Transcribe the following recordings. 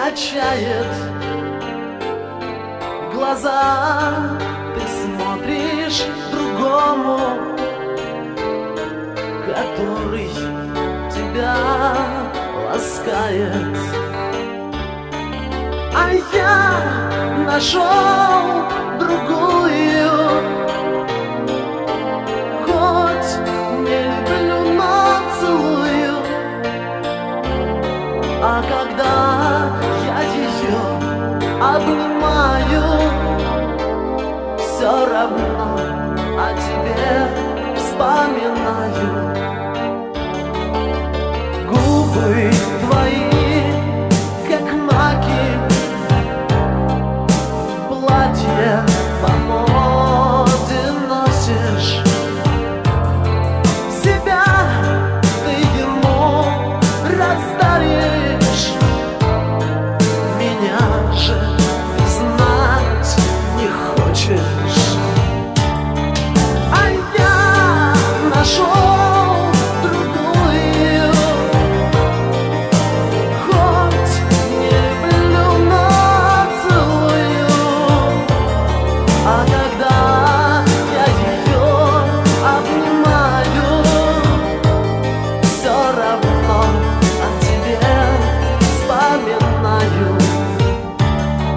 качает глаза, ты смотришь другому, который тебя ласкает. А я нашел другую, хоть не люблю, но целую. А когда я ее обнимаю, все равно о тебе вспоминаю. Губы твои, как маки, платье по моде носишь. Себя ты ему раздаришь, меня же ты знать не хочешь. А я нашел другую, хоть не люблю, но целую. А когда я ее обнимаю, все равно о тебе вспоминаю.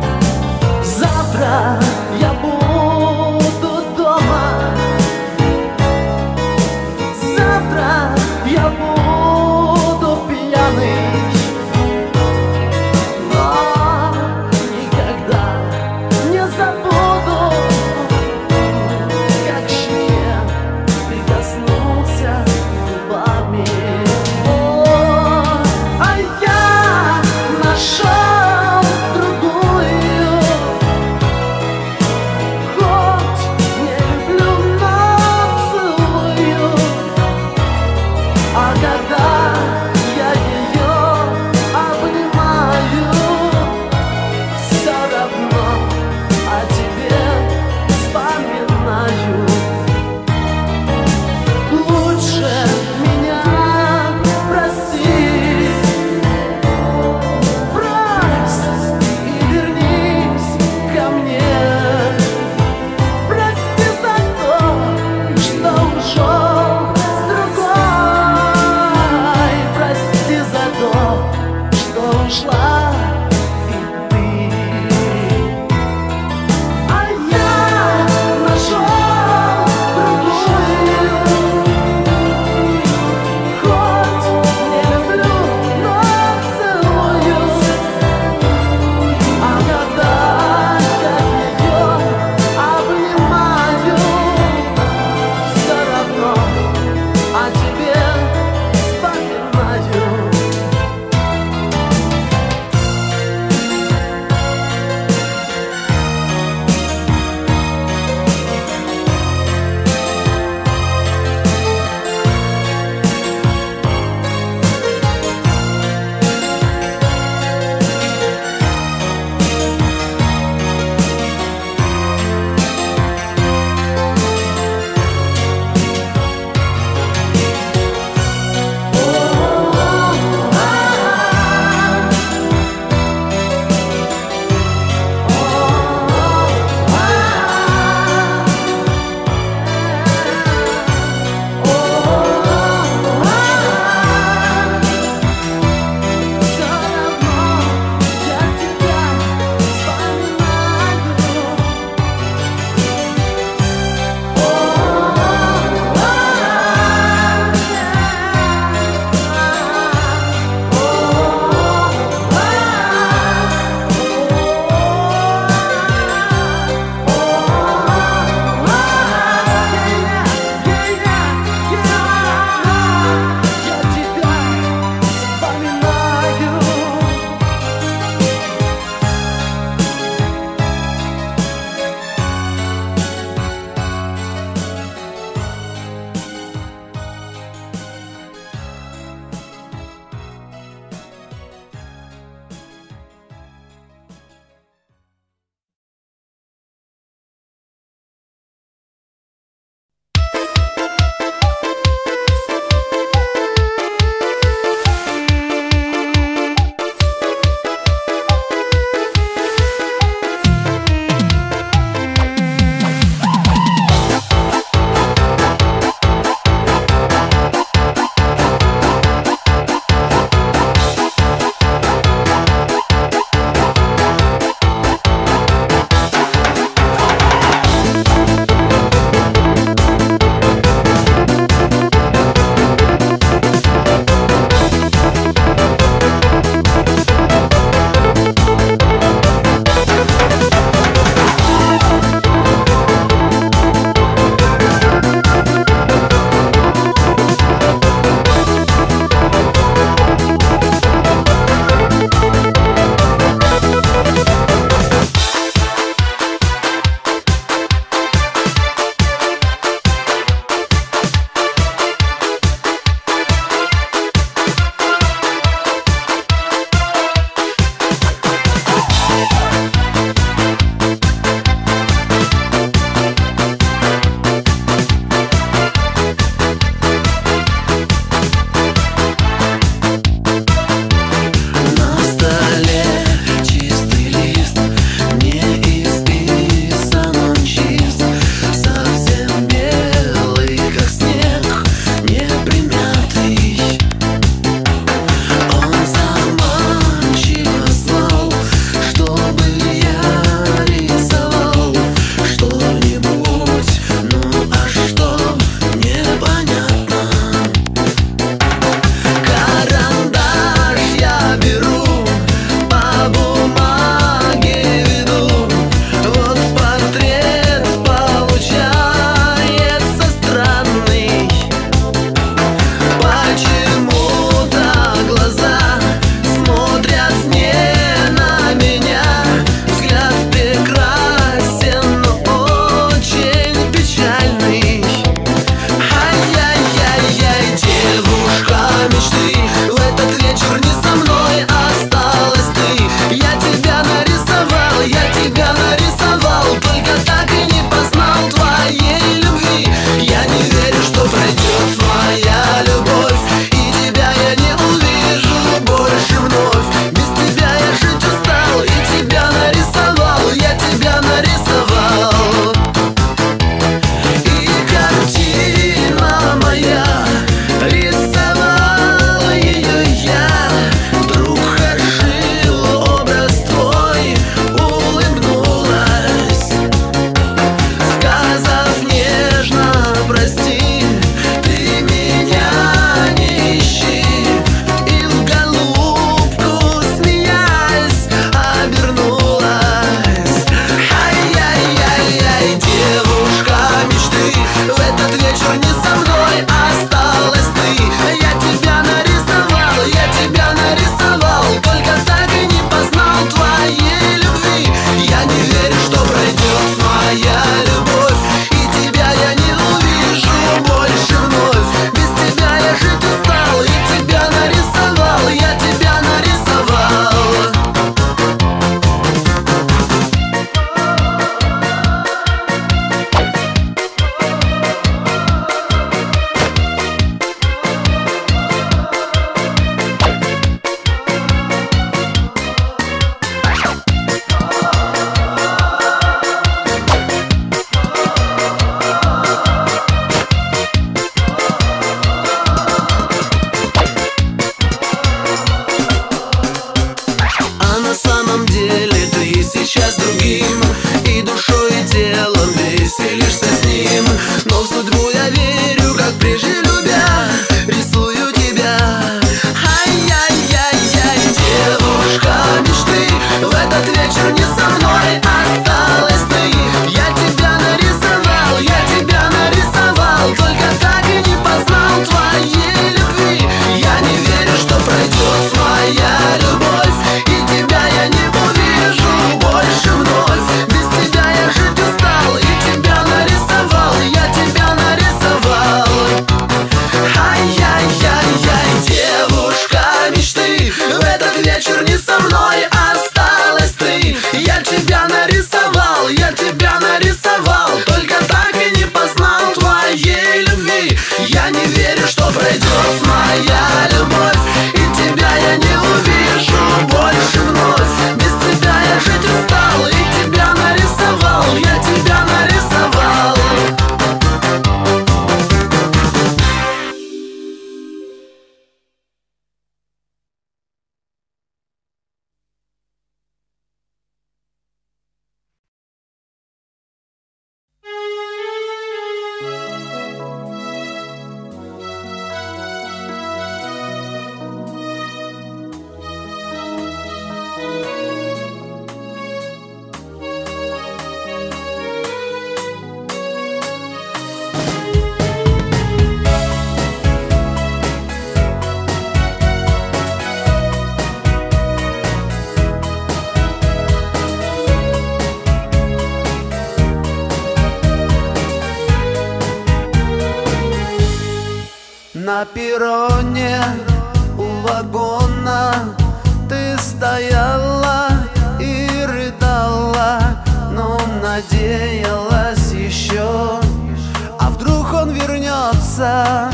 На перроне у вагона ты стояла и рыдала, но надеялась еще, а вдруг он вернется.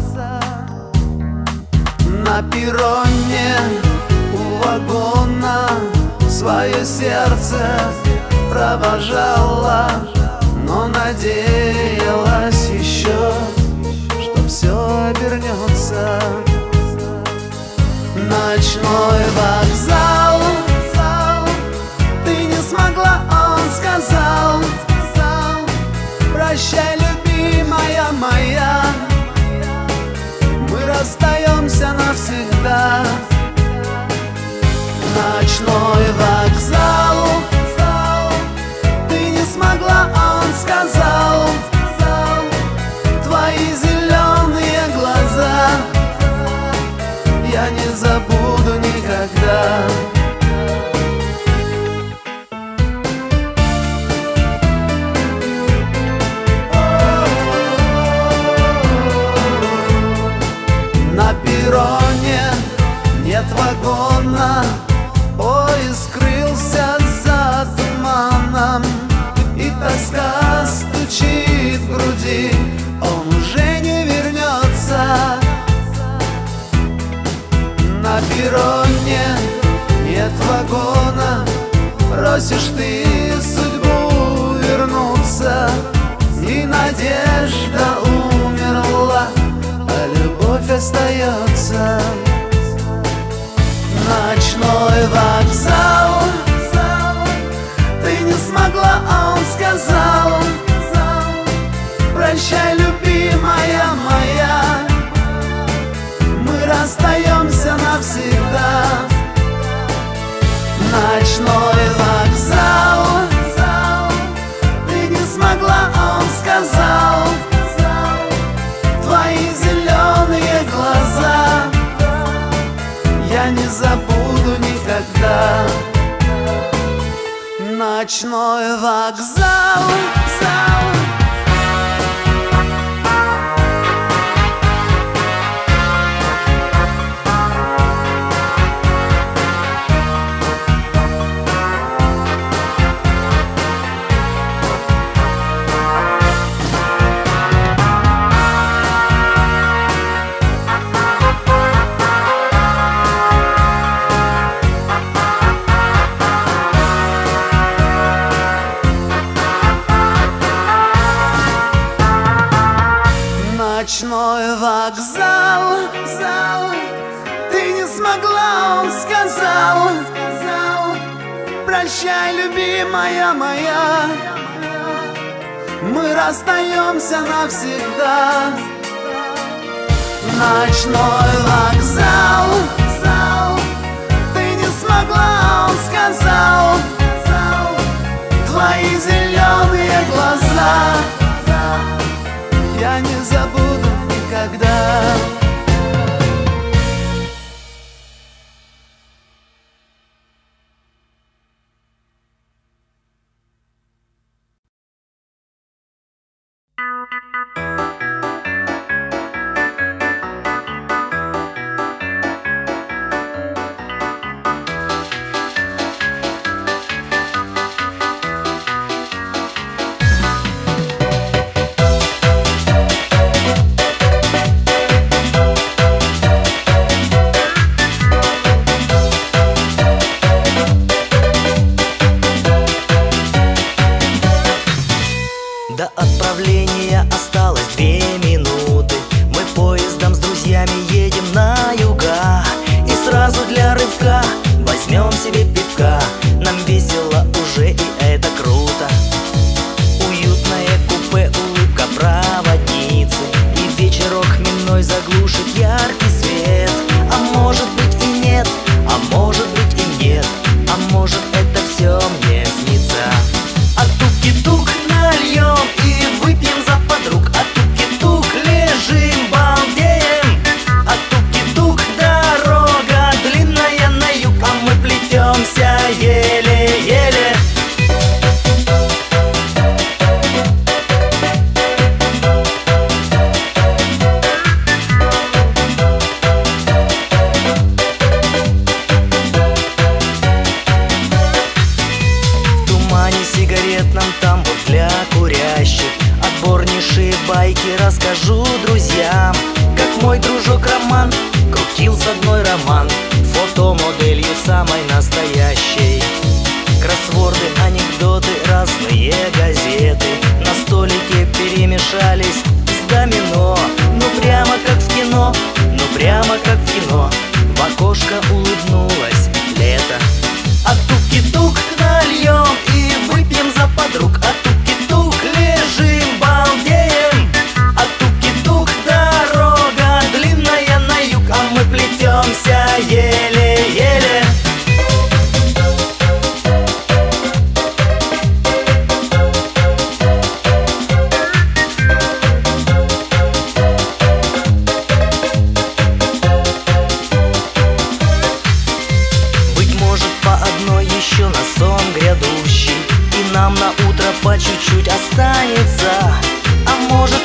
На перроне у вагона свое сердце провожала, но надеялась еще, что все обернется. Ночной вокзал, ты не смогла, он сказал. Прощай, любимая моя, мы расстаемся навсегда. Ночной вокзал, ты не смогла, он сказал. Твои зеленые глаза я не забуду никогда. На перроне нет вагона, поезд скрылся за туманом, и тоска стучит в груди, он уже не вернется. На перроне нет вагона, просишь ты судьбу вернуться, и надежда умерла, а любовь остается. Ночной вокзал, ты не смогла, а он сказал. Прощай, любимая моя, мы расстаемся навсегда. Ночной вокзал, ты не смогла, а он сказал. Твои зеленые глаза я не забуду никогда. Ночной вокзал, ночной вокзал, ты не смогла, он сказал. Прощай, любимая моя, мы расстаемся навсегда. Ночной вокзал, ты не смогла, он сказал. Твои зеленые глаза я не забуду никогда. До отправления осталось кармане сигаретном тамбур для курящих. Отборнейшие байки расскажу друзьям, как мой дружок Роман крутил с одной роман, фотомоделью самой настоящей. Кроссворды, анекдоты, разные газеты на столике перемешались с домино. Ну прямо как в кино, ну прямо как в кино. В окошко улыбнулось лето. А туки-тук нальем и выпьем за подруг. А туки-тук лежим, балдеем. А туки-тук дорога длинная на юг, а мы плетемся еле-еле. Еще на сон грядущий, и нам на утро по чуть-чуть останется. А может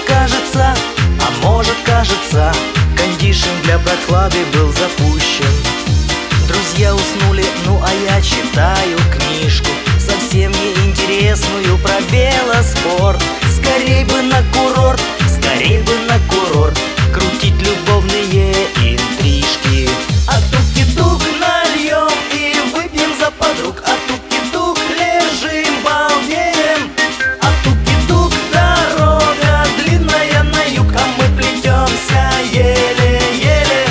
кажется, кондишн для прохлады был запущен. Друзья уснули, ну а я читаю книжку, совсем неинтересную, про велоспорт. Скорей бы на курорт, скорей бы на курорт, крутить любовные интрижки. А туки-тук нальем и выпьем за подруг. А туки-тук лежим, балдеем. А туки-тук дорога длинная на юг, а мы плетемся еле-еле.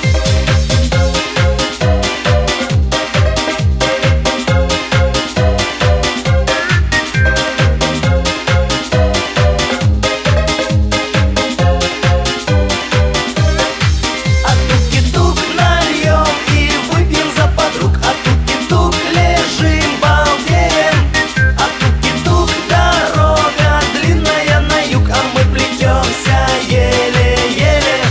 А туки-тук нальем и выпьем за подруг. А туки-тук лежим, балдеем. А туки-тук дорога длинная на юг, а мы плетемся еле-еле.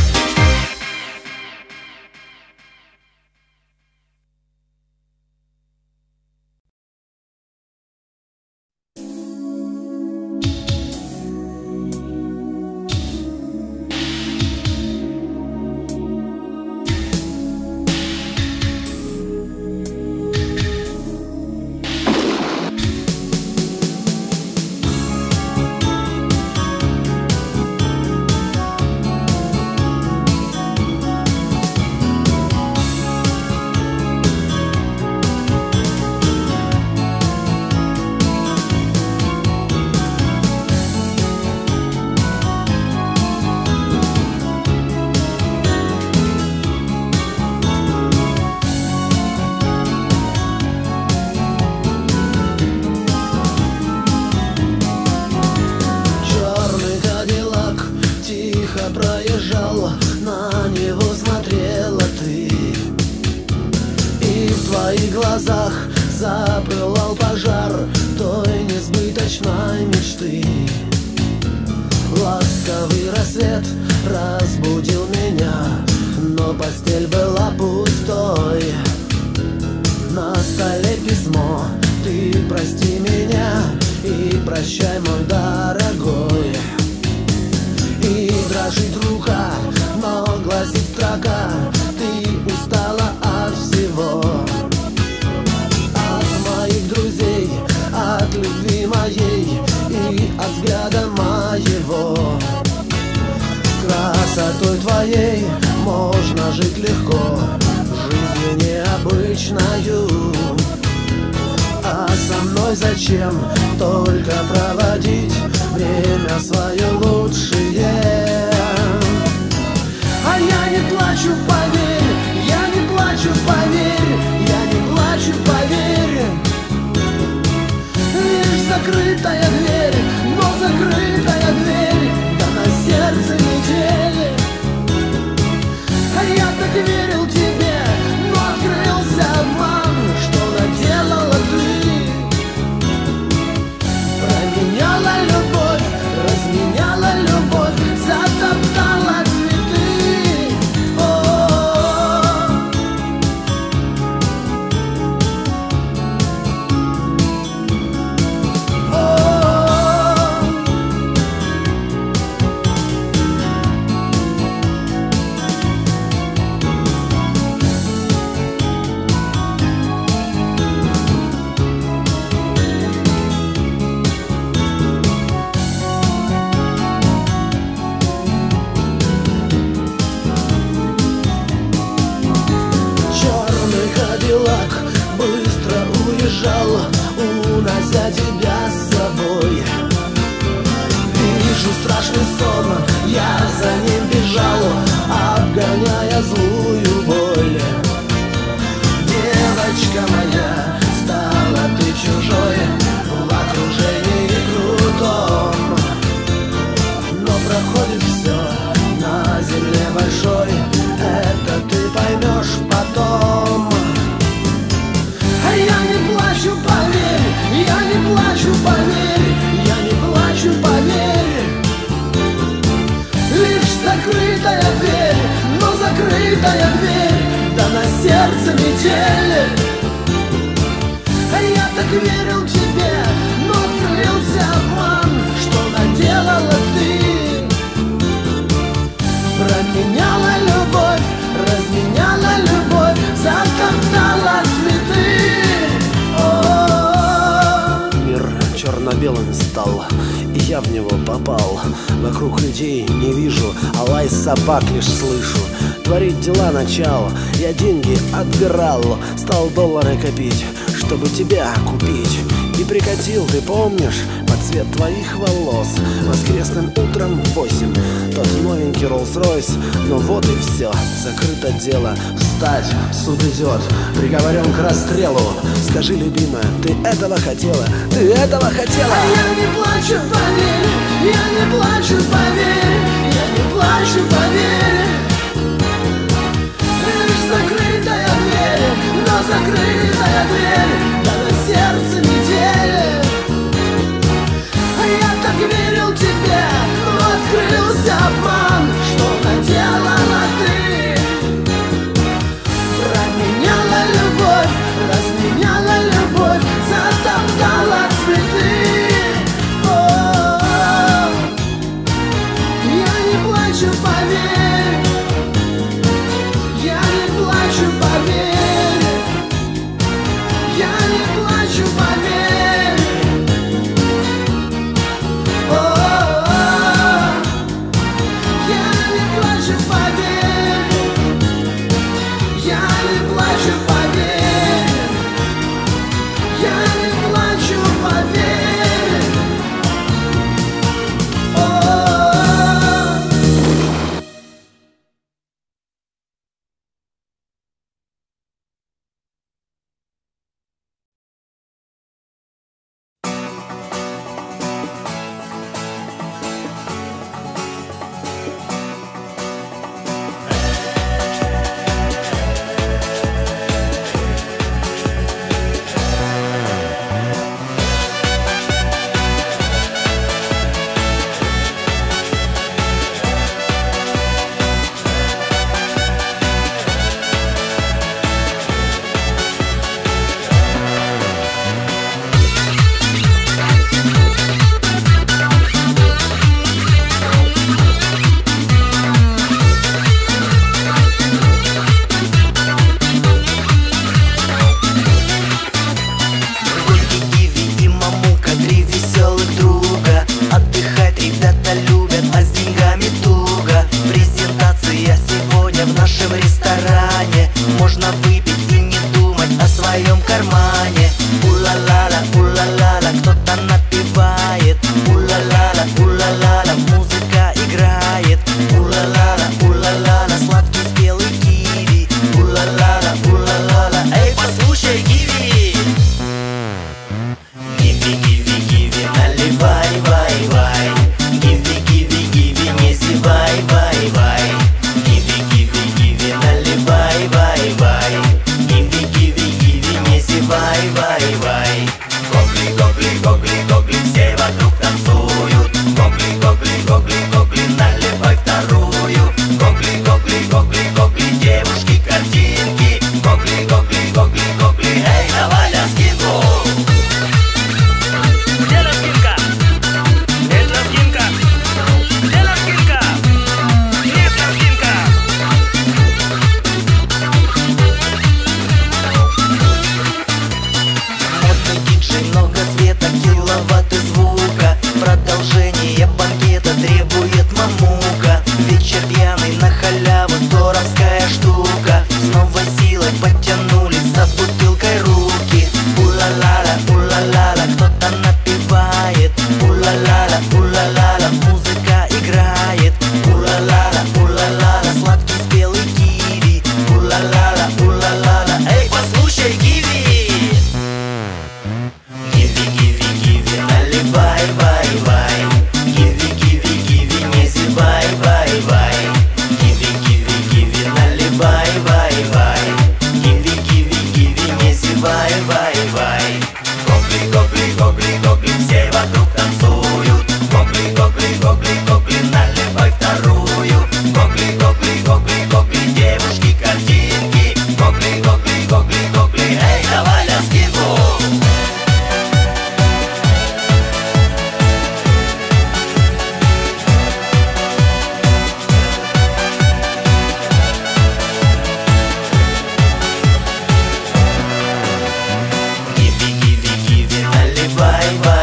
Черный кадиллак тихо проезжал, на него смотрела ты, и в твоих глазах запылал пожар той несбыточной мечты. Ласковый рассвет разбудил меня, но постель была пустой. На столе письмо, ты прости меня и прощай, мой дорогой. И дрожит рука, но гласит строка: ты устала от всего, от моих друзей, от любви моей и от взгляда моего. С красотой твоей можно жить легко, жизнью необычною. А со мной зачем только проводить время свое лучшее? А я не плачу, поверь, я не плачу, поверь, я не плачу, поверь. Лишь закрытая дверь, но закрытая дверь, да на сердце недели. А я так верил тебе, но открылся обман, что наделала ты. Променяла любовь, разменяла любовь, затоптала цветы. О-о-о. О-о-о. так верил тебе, но открылся обман. Что наделала ты? Променяла любовь, разменяла любовь, затоптала цветы. Мир черно-белым стал, и я в него попал. Вокруг людей не вижу, а лай собак лишь слышу. Творить дела начал, я деньги отбирал, стал доллары копить, чтобы тебя купить. И прикатил, ты помнишь, под цвет твоих волос воскресным утром в 8 тот новенький Роллс-Ройс. Но вот и все, закрыто дело. Встать, суд идет, приговорен к расстрелу. Скажи, любимая, ты этого хотела? Ты этого хотела? А я не плачу, поверь, я не плачу, поверь, я не плачу, поверь. Лишь закрытая дверь, но закрытая дверь, да на сердце недели. А я так верил тебе, но открылся обман. Что наделала ты? Променяла любовь, разменяла любовь, затоптала цветы. О-о-о. Я не плачу, поверь, я не плачу, поверь, я не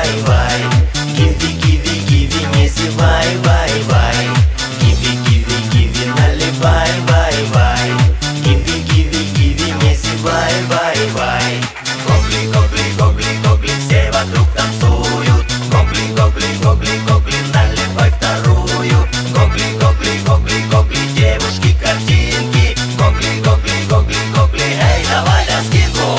вай, вай. Гиви, гиви, гиви, не зевай, вай, вай. Гиви, гиви, гиви, наливай, вай, вай. Гиви, гиви, гиви, не зевай, вай, вай. Гогли, гогли, гогли, гогли, все вокруг танцуют. Гогли, гогли, гогли, гогли, наливай вторую. Гогли, гогли, гогли, гогли, девушки картинки. Гогли, гогли, гогли, гогли, эй, давай на скидку.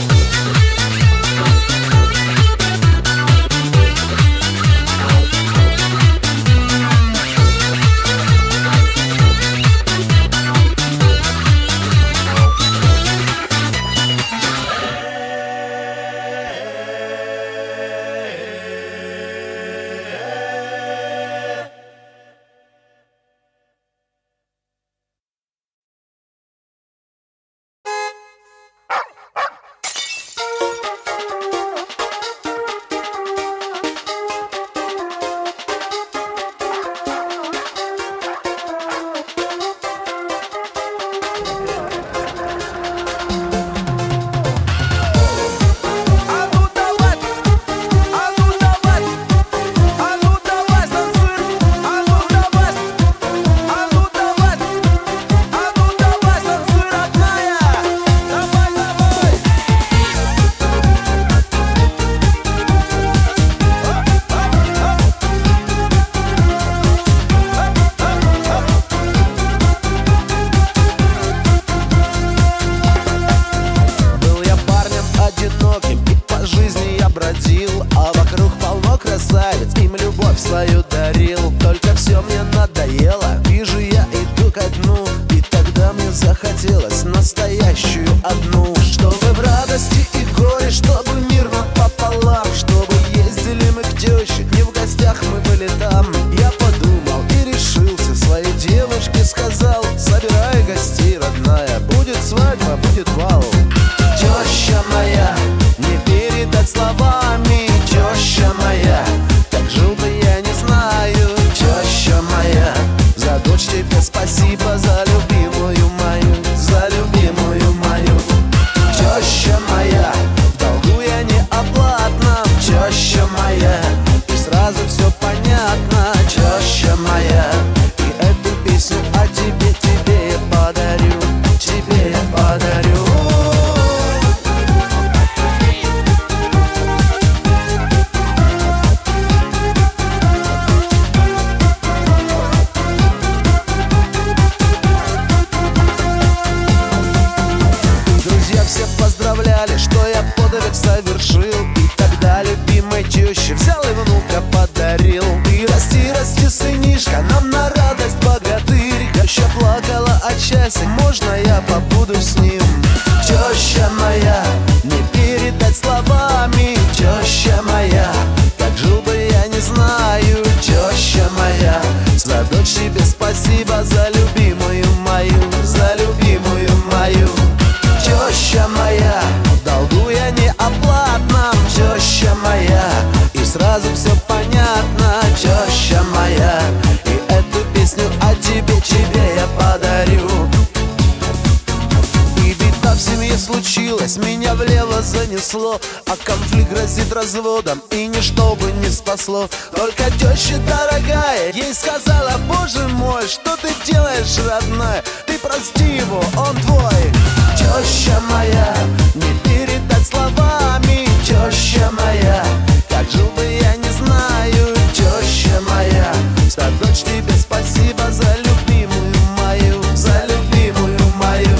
А конфликт грозит разводом, и ничто бы не спасло. Только теща дорогая ей сказала: боже мой, что ты делаешь, родная? Ты прости его, он твой. Теща моя, не передать словами. Теща моя, как жил бы я, не знаю. Теща моя, за дочь тебе спасибо, за любимую мою, за любимую мою.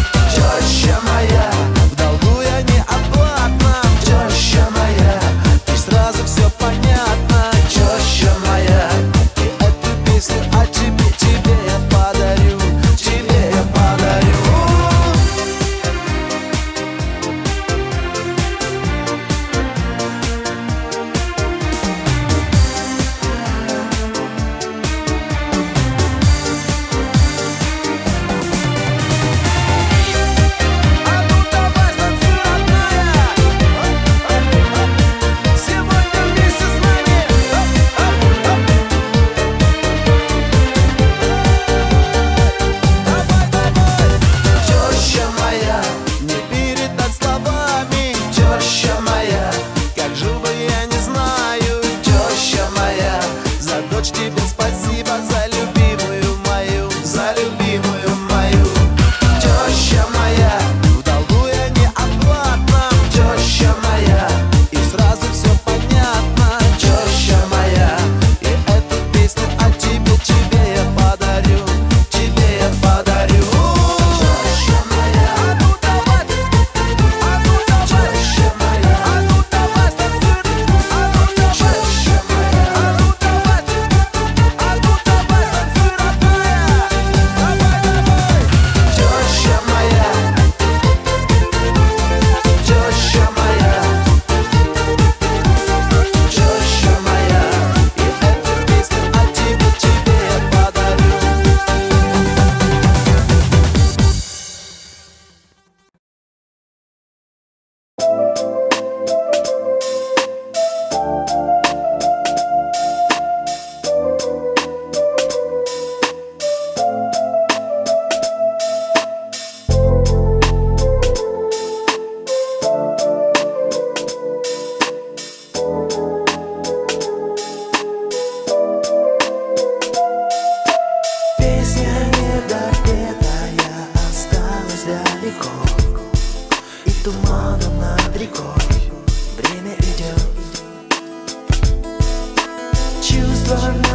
Теща моя, в долгу я не оплатна. Теща моя, и сразу все понятно. Теща моя, и эту песню о тебе, тебе я подарю, тебе я подарю.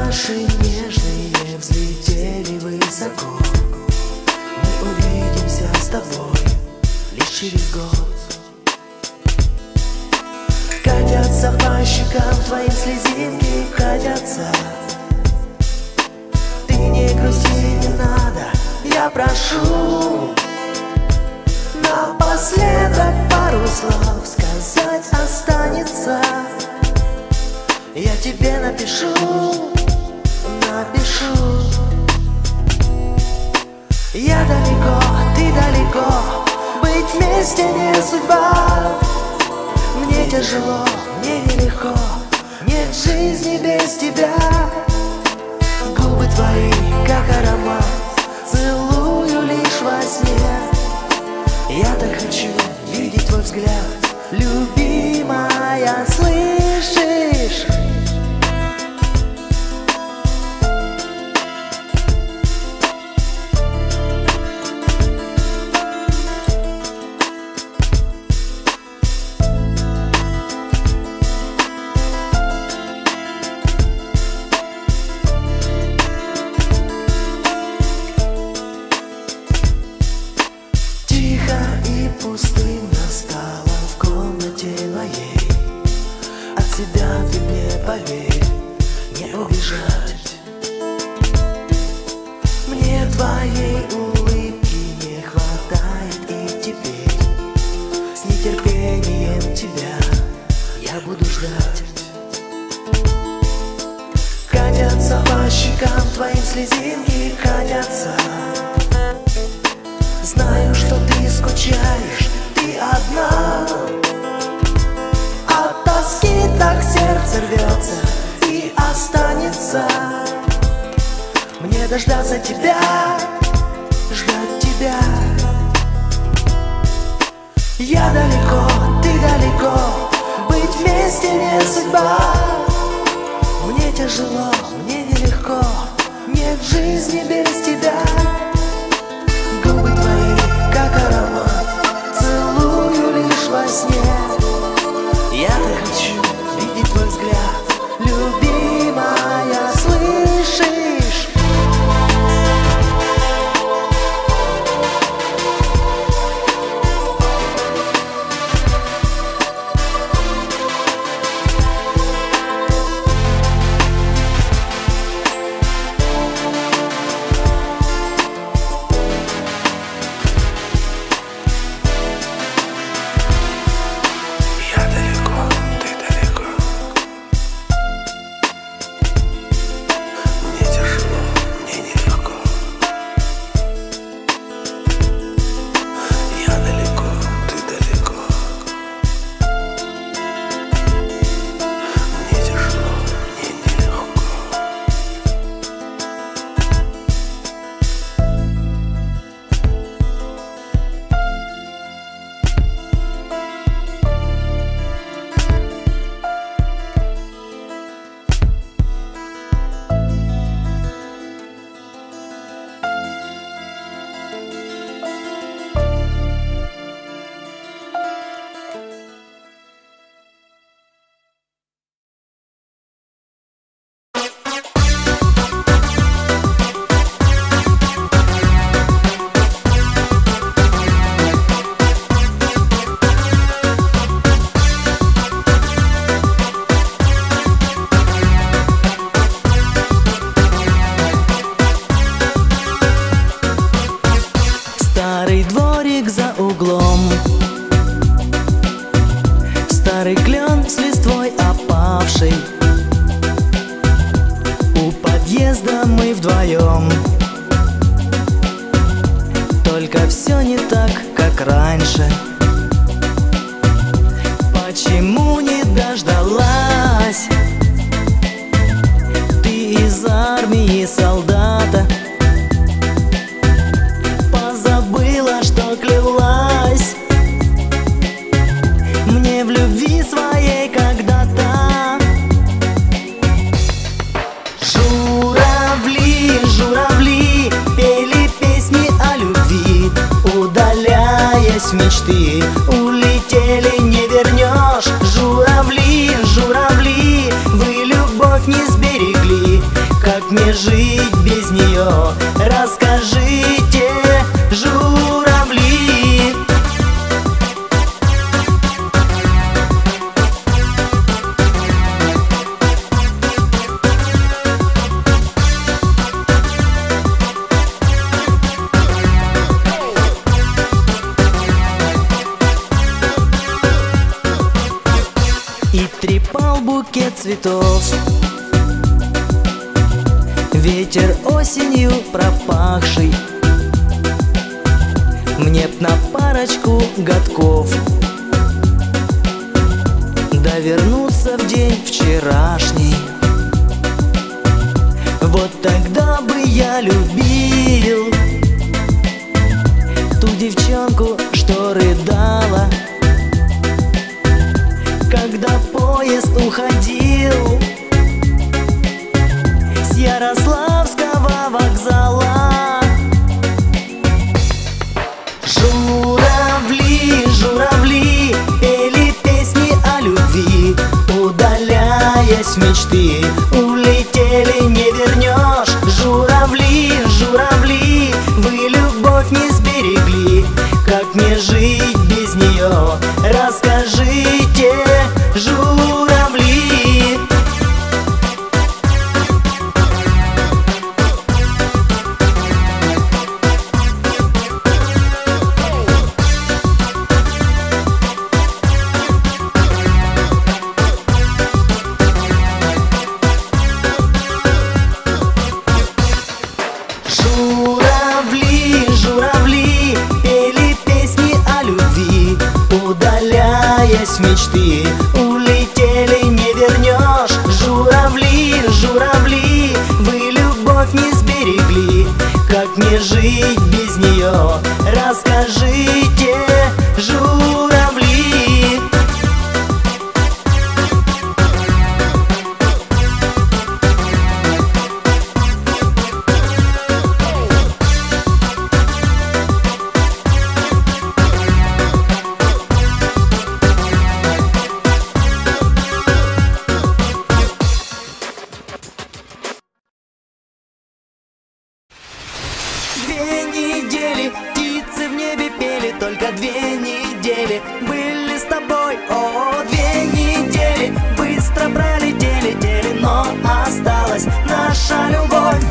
наши нежные взлетели высоко. Мы увидимся с тобой лишь через год. Катятся по щекам твоим слезинки, катятся. Ты не грусти, не надо, я прошу. Напоследок пару слов сказать останется. Я тебе напишу, напишу. Я далеко, ты далеко, быть вместе не судьба. Мне тяжело, мне нелегко, нет жизни без тебя. Губы твои, как аромат, целую лишь во сне. Я так хочу видеть твой взгляд, любимая, слышишь? Пустынно стало в комнате моей. От себя ты мне поверь, не убежать. Мне твоей улыбки не хватает, и теперь с нетерпением тебя я буду ждать. Катятся по щекам твоим слезинки, катятся. Знаю, что ты скучаешь, ты одна. От тоски так сердце рвется и останется. Мне дождаться тебя, ждать тебя. Я далеко, ты далеко, быть вместе не судьба. Мне тяжело, мне нелегко, нет жизни без тебя. Губы твои, как аромат, целую лишь во сне. Я так хочу видеть твой взгляд, любимая, слышишь? Старый дворик за углом, старый клен с листвой опавшей. У подъезда мы вдвоем, только все не так, как раньше. Почему не дождалась ты из армии солдата? Позабыла, что клялась мне в любви своей когда-то. Журавли, журавли пели песни о любви, удаляясь в мечты, улетели, не вернешь. Журавли, журавли, вы любовь не сберегли, как мне жить без нее? Расскажите, журавли. И трепал букет цветов ветер осенью пропахший. Мне б на парочку годков да вернуться в день вчерашний. Вот тогда бы я любил ту девчонку, что рыдала, когда поезд уходил с Ярославского вокзала. Журавли, журавли пели песни о любви, удаляясь в мечты, улетели, не вернешь. Журавли, журавли, вы любовь не сберегли, как мне жить без нее? Расскажите, журавли. Журавли, журавли пели песни о любви, удаляясь в мечты, улетели, не вернешь. Журавли, журавли, вы любовь не сберегли, как мне жить без нее? Расскажите, журавли. Две недели птицы в небе пели, только 2 недели были с тобой. О, 2 недели быстро пролетели, но осталась наша любовь.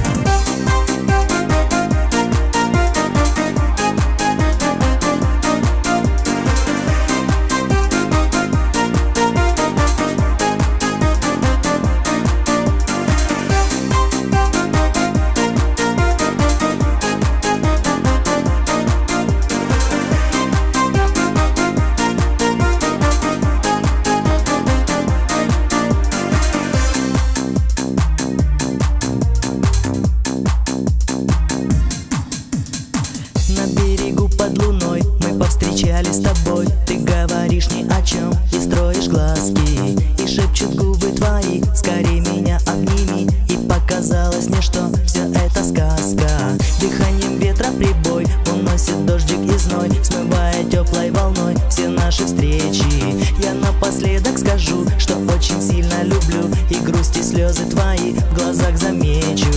Встречались с тобой, ты говоришь ни о чем и строишь глазки, и шепчут губы твои, скорее меня обними. И показалось мне, что все это сказка. Дыханием ветра прибой уносит дождик и зной, смывая теплой волной все наши встречи. Я напоследок скажу, что очень сильно люблю, и грусть и слезы твои в глазах замечу.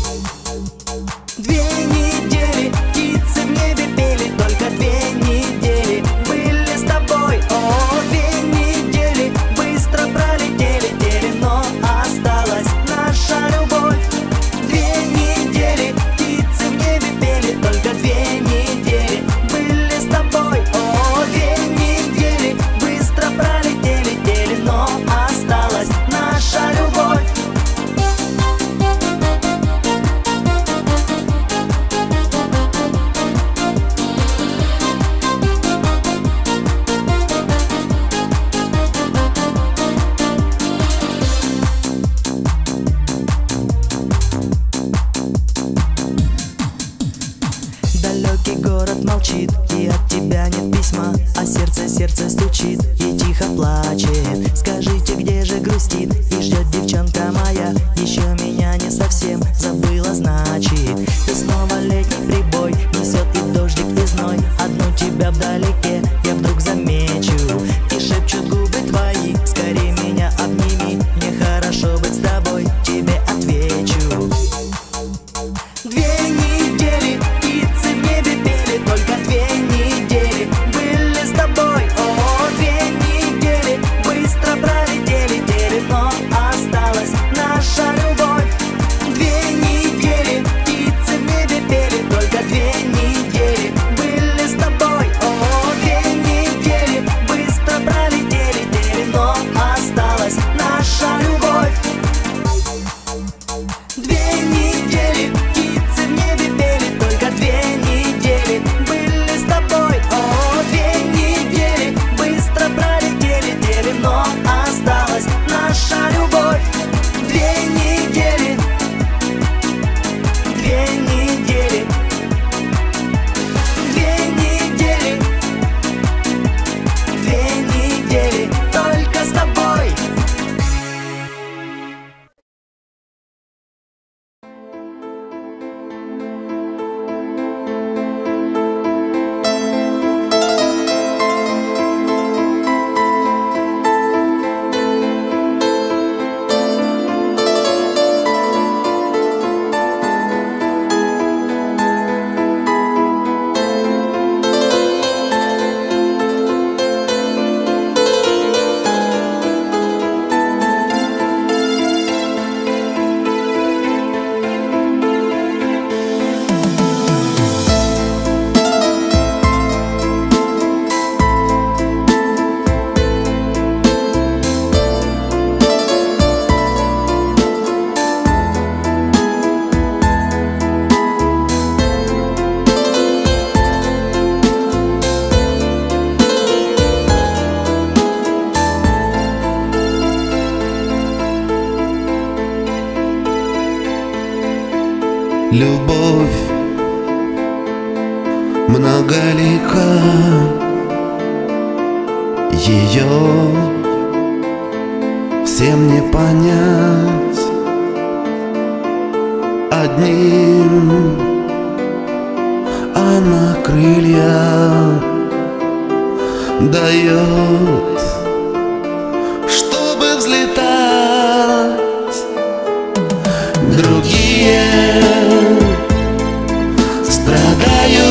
2 недели птицы в небе пели, только 2 недели были с тобой. О, 2 недели быстро пролетели, но осталась наша любовь. 2 недели птицы в небе пели, только 2 недели были с тобой. О, 2 недели быстро пролетели, но осталась наша любовь. Любовь многолика, ее всем не понять. Одним она крылья дает, чтобы взлетать. Другие страдают,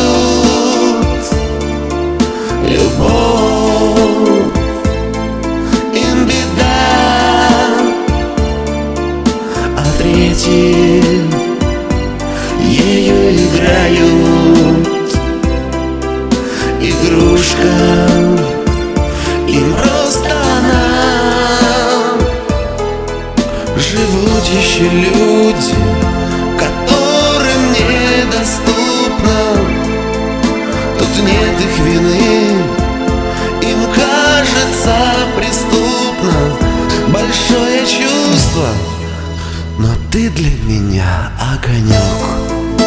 любовь им беда, а третьи ею играют. Игрушка им просто она. Живут еще люди, которым недоступно. Тут нет их вины, им кажется преступно. Большое чувство, но ты для меня огонек.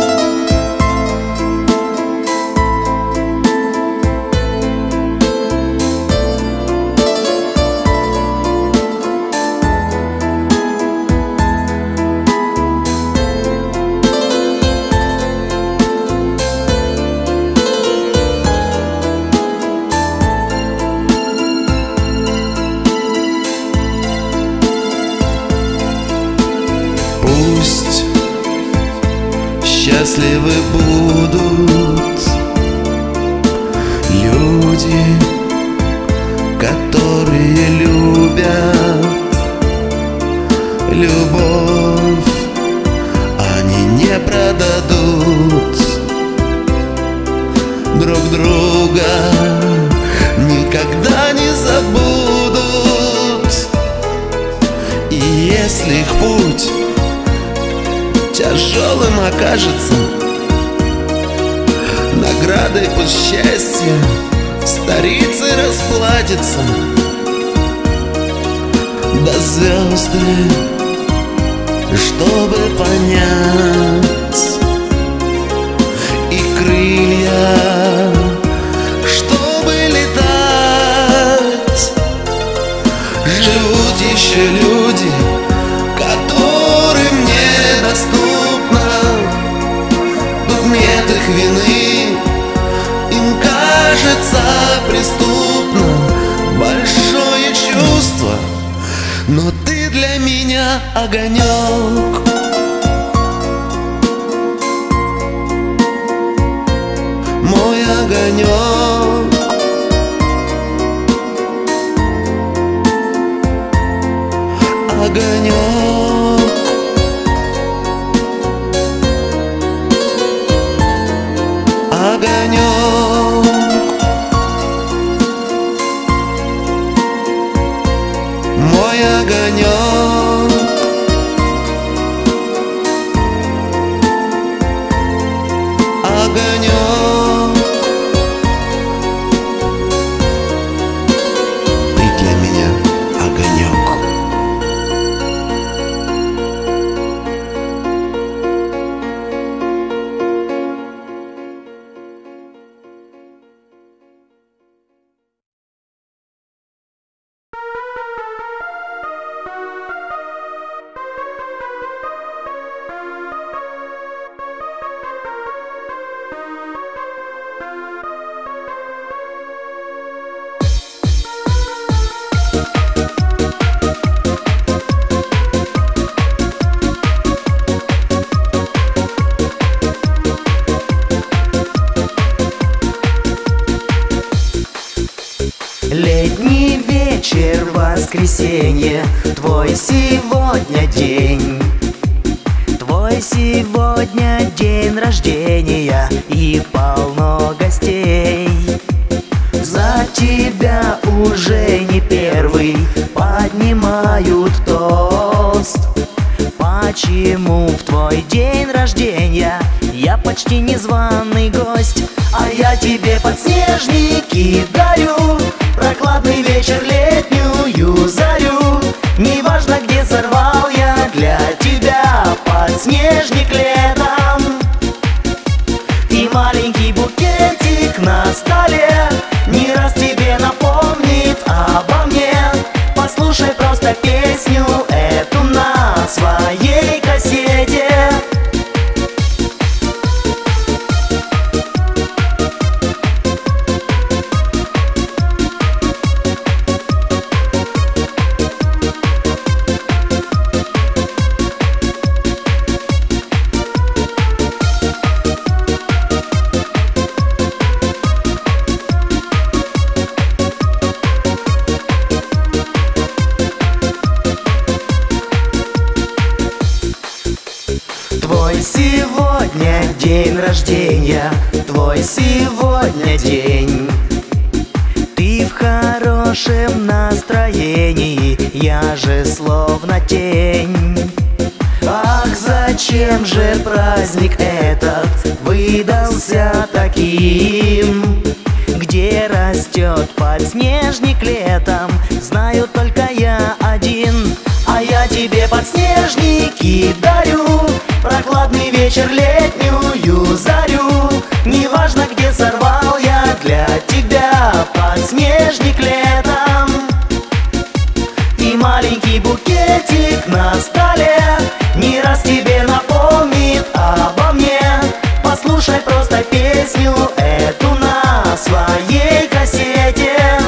Пусть счастливы будут люди, которые любят. Любовь они не продадут, друг друга никогда не забудут. И если их путь тяжелым окажется, наградой пусть счастье старицы расплатится. До звезды, чтобы понять, и крылья, чтобы летать. Живут еще люди, которым недоступно. Тут нет их вины, им кажется преступно. Большое чувство, но ты для меня огонек. Мой огонек. Огонек. Огонек. Мой огонек. Огонек. Ты для меня огонек. Летний вечер, воскресенье, твой сегодня день. Твой сегодня день рождения и полно гостей. За тебя уже не первый поднимают тост. Почему в твой день рождения я почти незваный гость? А я тебе подснежники дарю, прохладный вечер, летнюю зарю. Неважно, где сорвал я для тебя подснежник летом. сегодня день рождения, твой сегодня день. Ты в хорошем настроении, я же словно тень. Ах, зачем же праздник этот выдался таким? Где растет подснежник летом, знаю только я один. А я тебе подснежники дарю, прохладный вечер, летнюю зарю. Неважно, где сорвал я для тебя подснежник летом. И маленький букетик на столе не раз тебе напомнит обо мне. Послушай просто песню эту на своей кассете.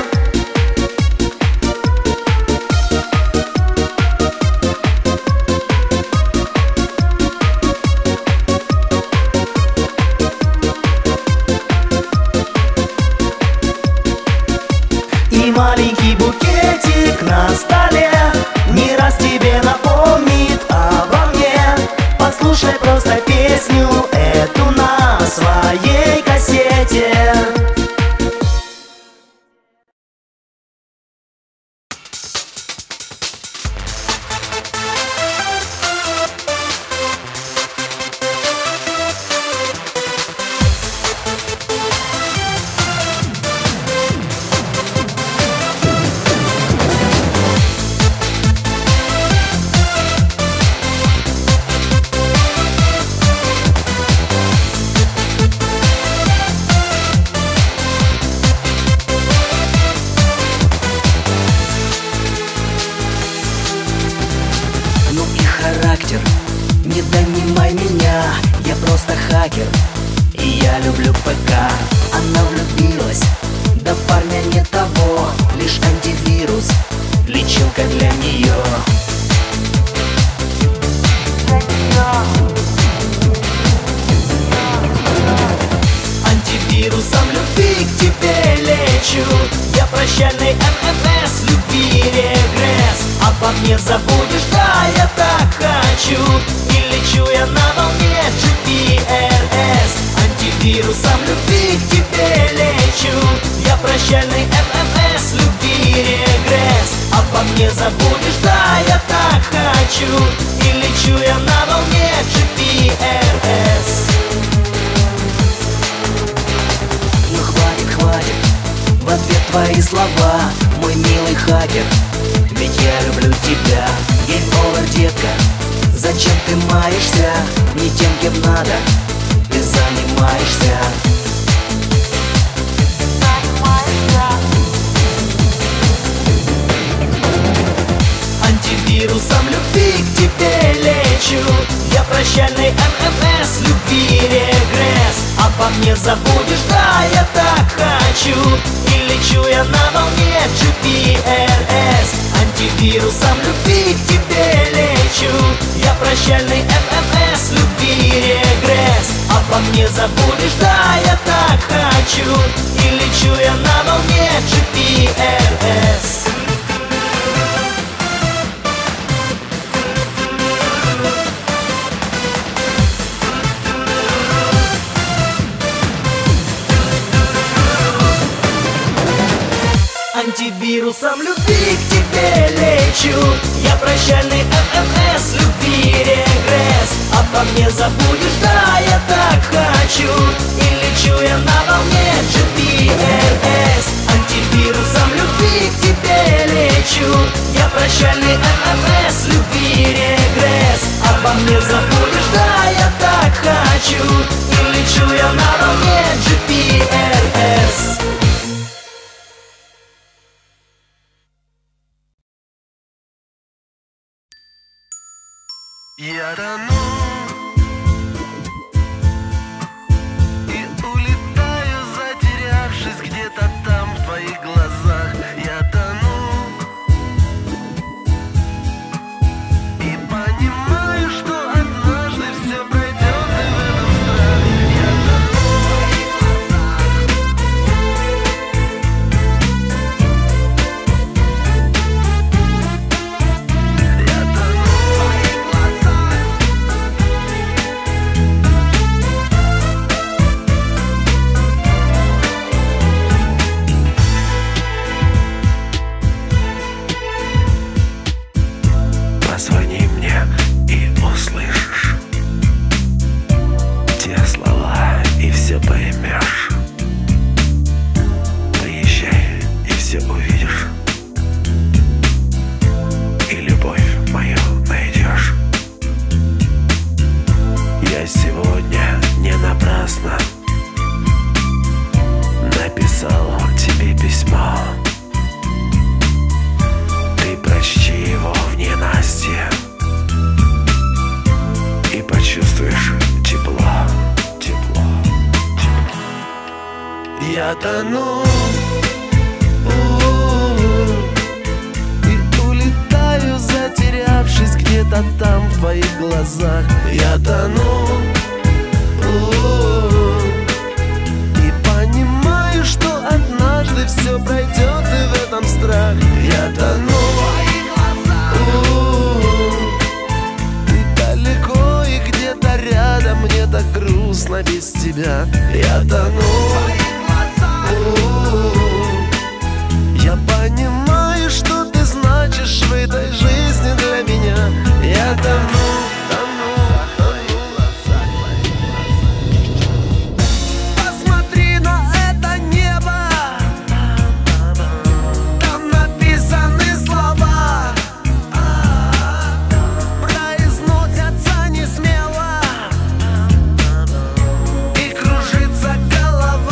И маленький букетик на столе не раз тебе напомнит обо мне. Послушай просто песню эту на своей кассете. Характер, не донимай меня, я просто хакер, и я люблю ПК. Она влюбилась, да парня не того, лишь антивирус, лечилка для нее. Антивирусом любви к тебе лечу, я прощальный ММС, любви регресс. Обо мне забудешь, да, я так хочу, и лечу я на волне GPRS. Антивирусом любви к тебе лечу, я прощальный ММС, любви регресс. Обо мне забудешь, да, я так хочу, и лечу я на волне GPRS. Ну хватит, в ответ твои слова, мой милый хакер, ведь я люблю тебя. Game over, детка, зачем ты маешься? Не тем, кем надо, ты занимаешься. Антивирусом любви к тебе лечу, я прощальный ММС, любви регресс. Обо мне забудешь, да, я так хочу, и лечу я на волне GPRS. Антивирусом любви к тебе лечу, я прощальный ММС, любви регресс. Обо мне забудешь, да, я так хочу, и лечу я на волне GPRS. Антивирусом любви к тебе лечу, я прощальный ММС, любви регресс. Обо мне забудешь, да, я так хочу, и лечу я на волне GPRS. Антивирусом любви к тебе лечу, я прощальный ММС, любви регресс. Обо мне забудешь, да, я так хочу, и лечу я на волне GPRS. Я тону и улетаю, затерявшись где-то там в твоих глазах. Я тону и понимаю, что однажды все пройдет, и в этом страх. Я тону в твоих глазах. Я тону в твоих глазах. Позвони мне и услышишь те слова, и все поймешь. Приезжай, и все увидишь, и любовь мою найдешь. Я сегодня не напрасно написал тебе письмо. Ты прочти его в ненастье и почувствуешь тепло, тепло, тепло. Я тону и улетаю, затерявшись где-то там в твоих глазах. Я тону и понимаю, что однажды все пройдет, и в этом страх. Я тону. Ты далеко и где-то рядом, мне так грустно без тебя. Я тону. Я понимаю, что ты значишь в этой жизни для меня. Я тону, тону, тону. Посмотри на это небо, там написаны слова, произносятся не смело, и кружится голова.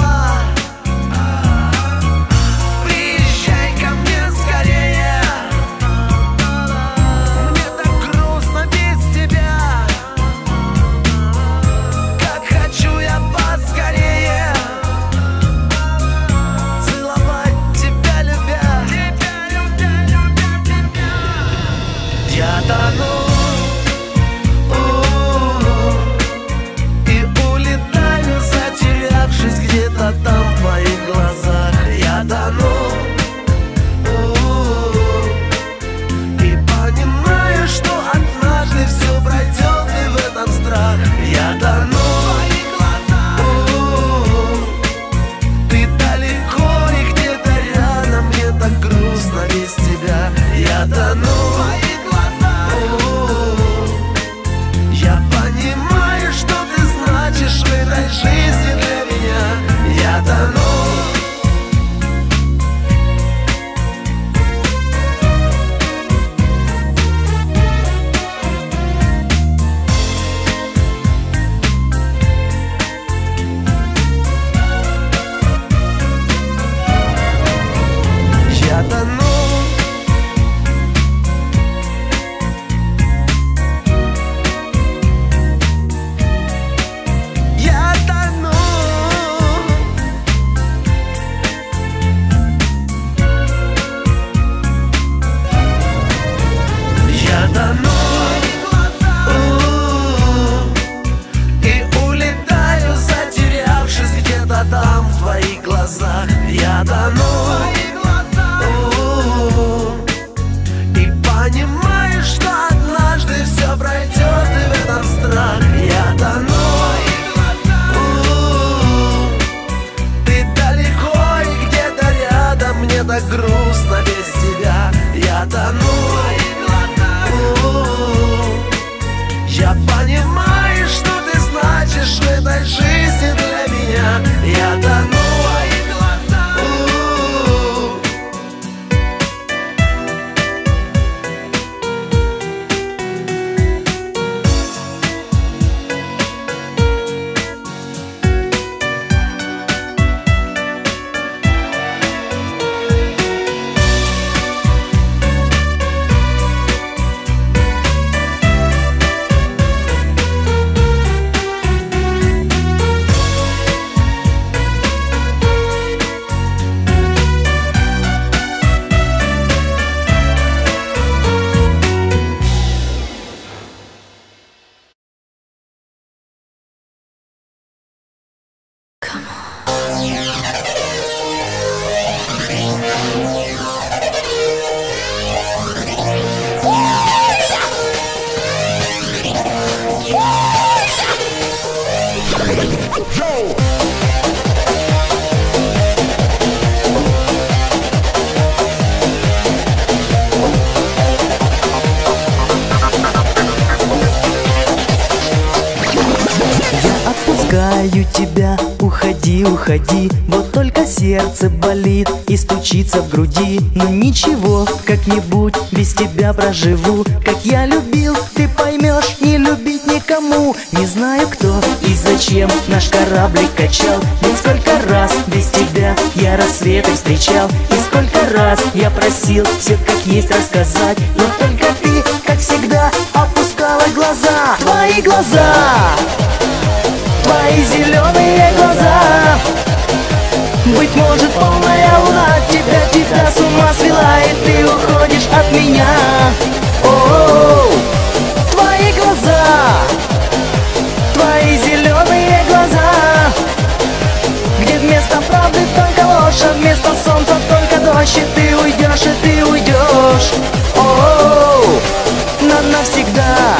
отпускаю тебя, уходи, уходи. Вот только сердце болит и стучится в груди. Но ничего, как-нибудь без тебя проживу. Как я любил, ты поймешь, не любить никому. Не знаю кто и зачем наш кораблик качал. Ведь сколько раз без тебя я рассветы встречал. И сколько раз я просил все как есть рассказать. Но только ты, как всегда, опускала глаза. Твои глаза, твои зеленые глаза. Быть может, полная луна тебя с ума свела, и ты уходишь от меня. О-о-о, твои глаза, твои зеленые глаза, где вместо правды только ложь, а вместо солнца только дождь. И ты уйдешь, и ты уйдешь. О-о-о, навсегда.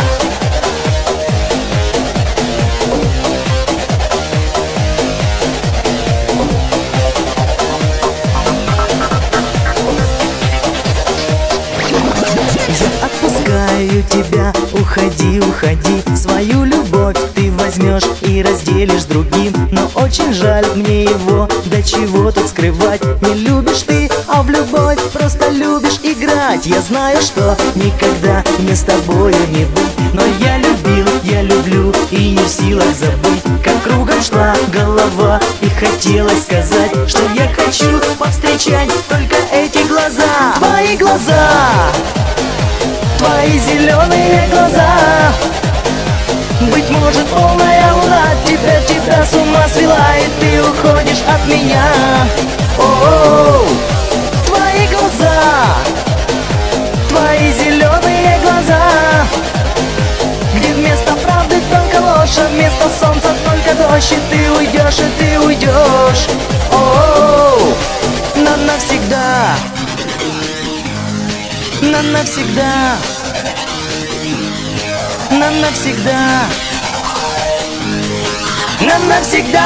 Отпускаю тебя, уходи, уходи. Свою любовь ты возьмешь и разделишь с другим. Но очень жаль мне его, да чего тут скрывать. Не любишь ты, а в любовь просто любишь играть. Я знаю, что никогда мне с тобою не быть, но я любил, я люблю и не в силах забыть. Как кругом шла голова и хотелось сказать, что я хочу повстречать только эти глаза. Твои глаза, твои зеленые глаза. Быть может, полная луна тебя с ума свела, и ты уходишь от меня. О-о-о, твои глаза, твои зеленые глаза, где вместо правды только ложь, а вместо солнца только дождь. И ты уйдешь, и ты уйдешь. О-о-о, навсегда. Навсегда, навсегда, навсегда.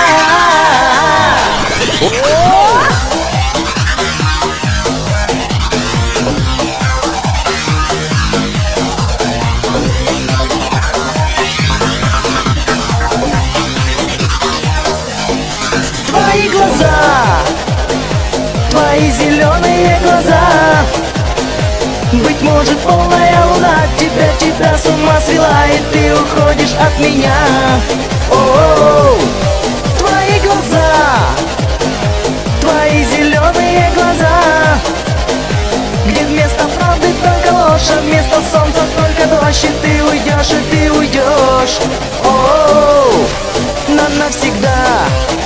Твои глаза, твои зеленые глаза, быть может, полная луна тебя с ума свела, и ты уходишь от меня. О-о-о, твои глаза, твои зеленые глаза, где вместо правды только ложь, а вместо солнца только дождь. И ты уйдешь, и ты уйдешь. О-о-о, навсегда,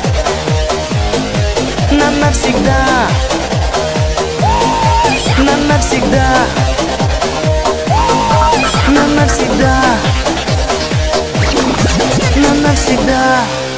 навсегда. Навсегда, навсегда, навсегда.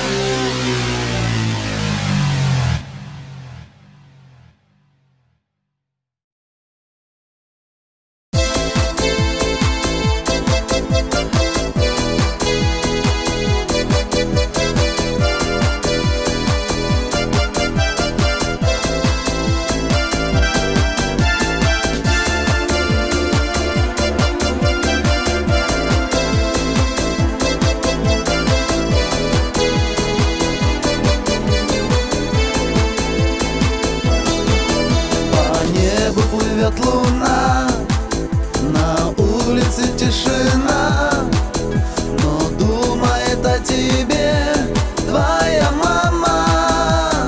Луна, на улице тишина, но думает о тебе твоя мама.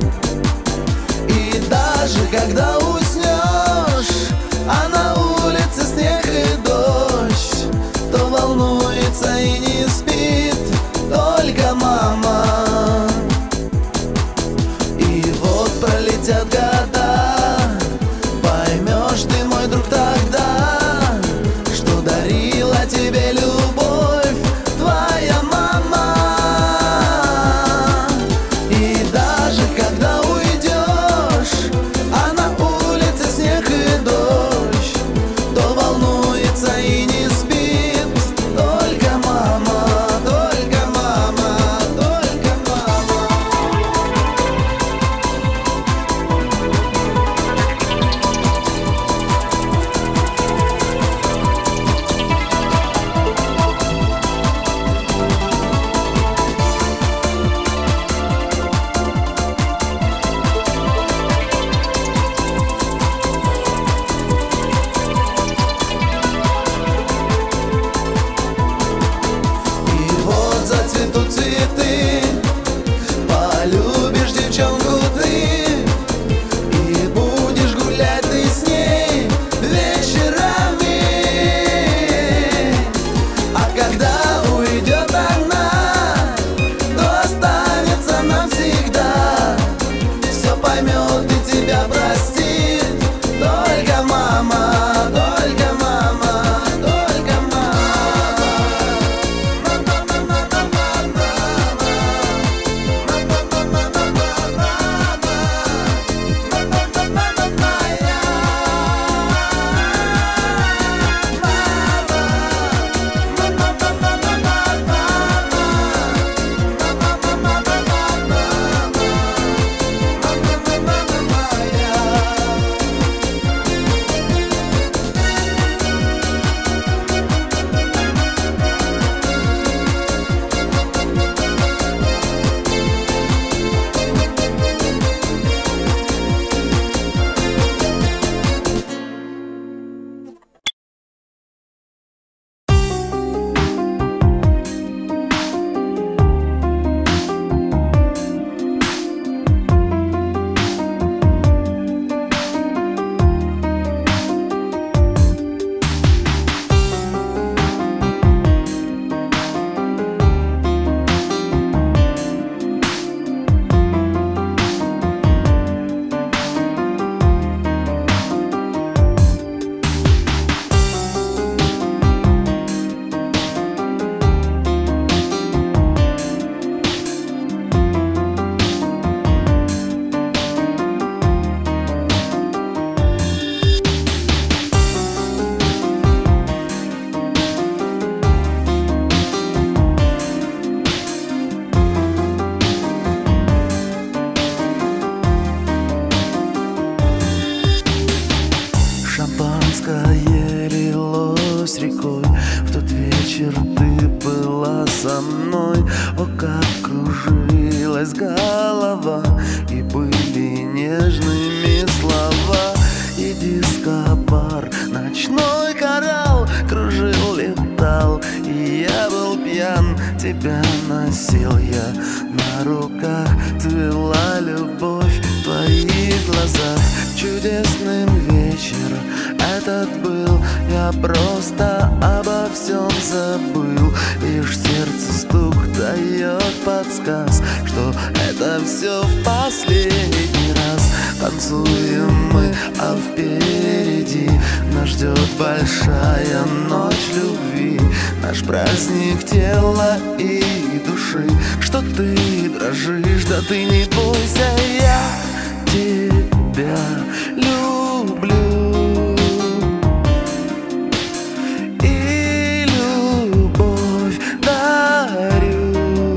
И даже когда уснешь, а на улице снег и дождь, то волнуется и не спит только мама. И вот пролетят года, ты мой друг тогда, что дарила тебе любовь твоя мама. И даже когда уйдешь, а на улице снег и дождь, то волнуется и не спит только мама. мной. О, как кружилась голова, и были нежными слова. И дискобар, ночной коралл кружил, летал, и я был пьян. Тебя носил я на руках, цвела любовь в твоих глазах. Чудесным вечером этот был, я просто обо всем забыл. Лишь сердце стук дает подсказ, что это все в последний раз. Танцуем мы, а впереди нас ждет большая ночь любви. Наш праздник тела и души. Что ты дрожишь, да ты не бойся, я тебя люблю. И любовь дарю,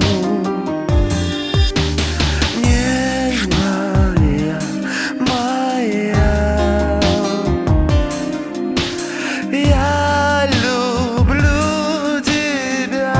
нежная моя. Я люблю тебя.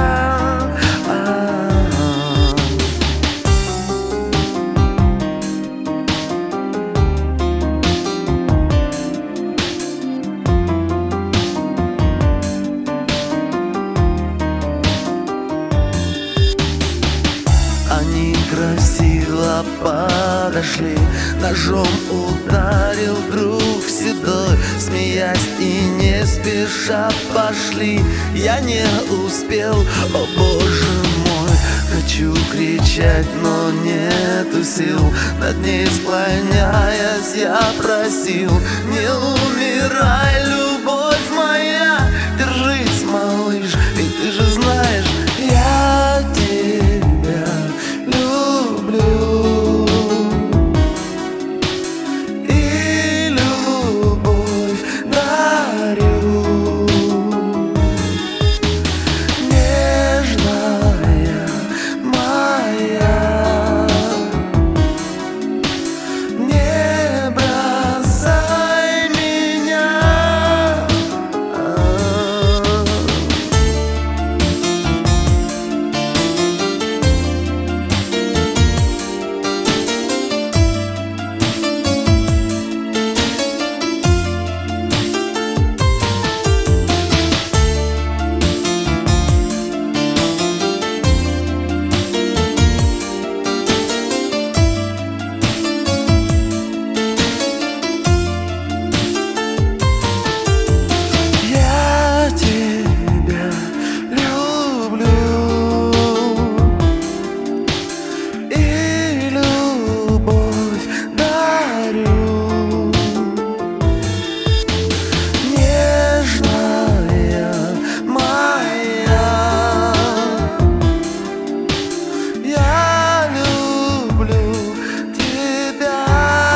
Они красиво подошли, ножом ударил друг седой. Смеясь и не спеша пошли, я не успел, о боже мой. Хочу кричать, но нету сил. Над ней склоняясь, я просил: не умирай, любовь моя, держись, малыш, ведь ты же знаешь, я тебя люблю. И любовь дарю, нежная моя. Не бросай меня. Я тебя люблю. И любовь дарю, нежная моя. Я люблю тебя.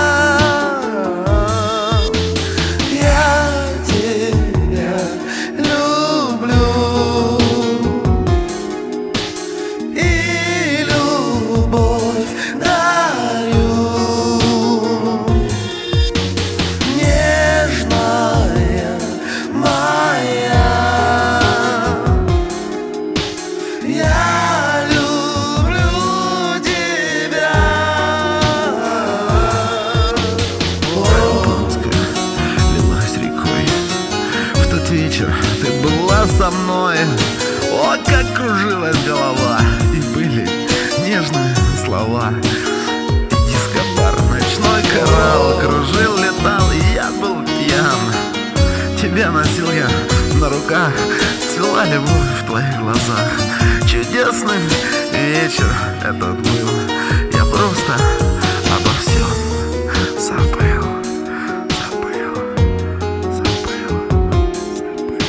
Я тебя люблю. И любовь дарю, нежная моя. Я люблю тебя. Антонская лилась рекой. В тот вечер ты была со мной. О, как кружилась голова, и были нежные слова. Дискобар, ночной коралл кружил, летал, и я был пьян. Тебя носил я на руках, цвела любовь в твоих глазах. Чудесный вечер этот был, я просто обо всем забыл. Забыл, забыл, забыл.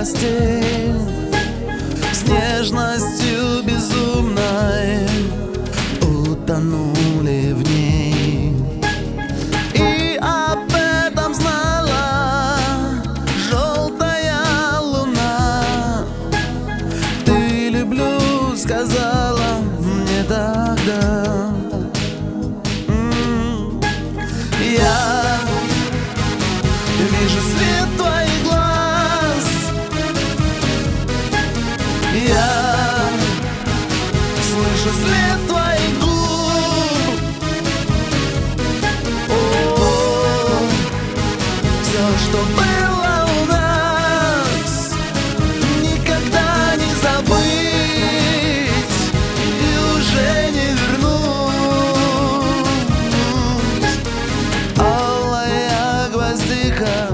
постель с нежностью безумной утонули в ней. И об этом знала желтая луна. Ты люблю, сказала мне тогда. Я вижу свет твоих глаз, я слышу свет твоих губ. О, все, что было у нас, никогда не забыть и уже не вернуть. Алая гвоздика,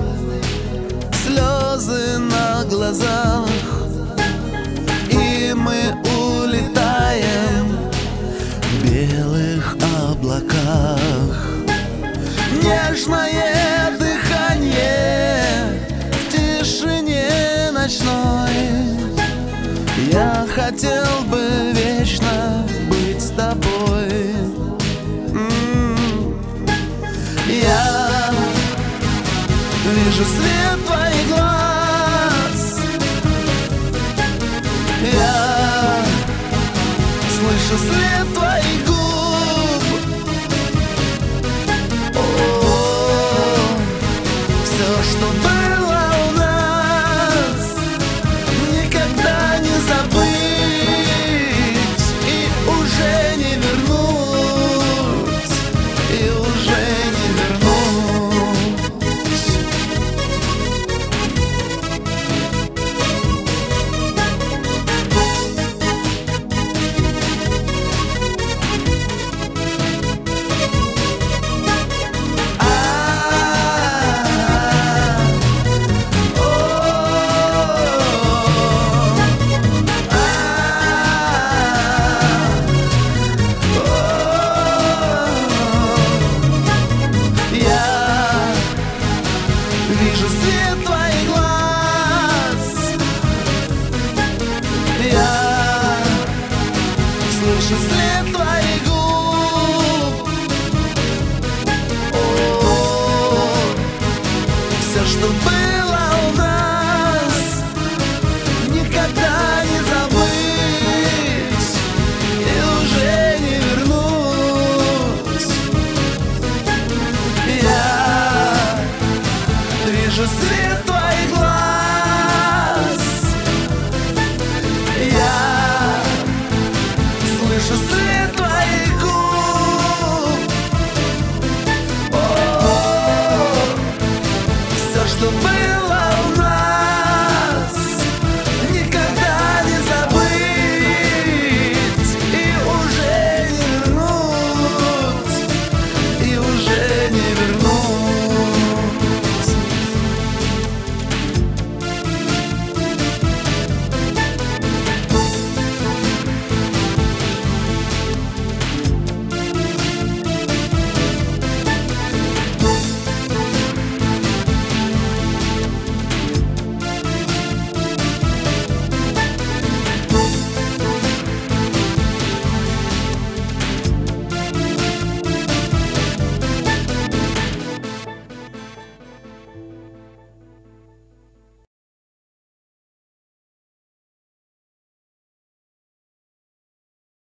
слезы на глазах, и мы улетаем в белых облаках. Нежное дыхание в тишине ночной. Я хотел бы вечно быть с тобой. Я вижу свет твоих глаз, я слышу свет твоих губ. О, все, что было у нас, никогда не забыть и уже не вернуть, и уже не вернуть. Вижу свет твоих глаз, я слышу свет твоих губ. О, все, что было у нас, никогда не забыть и уже не вернуть. Я вижу свет твоих глаз, я слышу свет твоих губ. О, все, что было